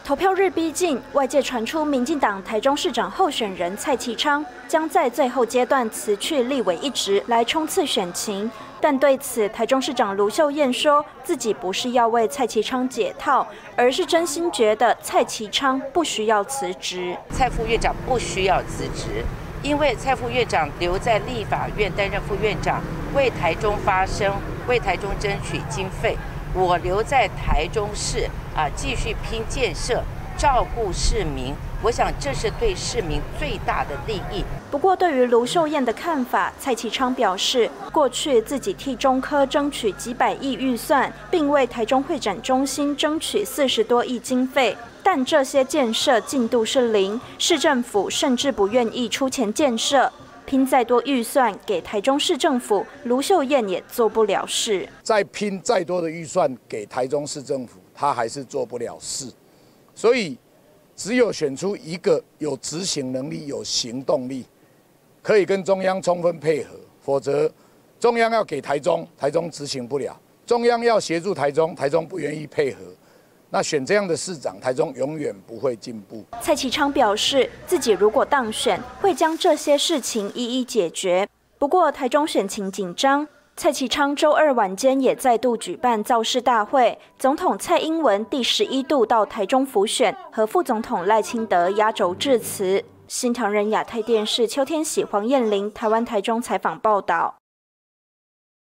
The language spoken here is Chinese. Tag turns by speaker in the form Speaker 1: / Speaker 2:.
Speaker 1: 投票日逼近，外界传出民进党台中市长候选人蔡其昌将在最后阶段辞去立委一职来冲刺选情。但对此，台中市长卢秀燕说自己不是要为蔡其昌解套，而是真心觉得蔡其昌不需要辞职。
Speaker 2: 蔡副院长不需要辞职，因为蔡副院长留在立法院担任副院长，为台中发声，为台中争取经费。我留在台中市继续拼建设，照顾市民。我想这是对市民最大的利益。
Speaker 1: 不过，对于卢秀燕的看法，蔡其昌表示，过去自己替中科争取几百亿预算，并为台中会展中心争取40多亿经费，但这些建设进度是0，市政府甚至不愿意出钱建设。拼再多预算给台中市政府，卢秀燕也做不了事。
Speaker 3: 再拼再多的预算给台中市政府，他还是做不了事。所以，只有选出一个有执行能力、有行动力，可以跟中央充分配合，否则中央要给台中，台中执行不了；中央要协助台中，台中不愿意配合。那选这样的市长，台中永远不会进步。
Speaker 1: 蔡其昌表示，自己如果当选，会将这些事情一一解决。不过，台中选情紧张，蔡其昌周二晚间也再度举办造势大会，总统蔡英文第11度到台中辅选，和副总统赖清德压轴致辞。新唐人亚太电视邱天喜、黄燕玲台湾台中采访报道。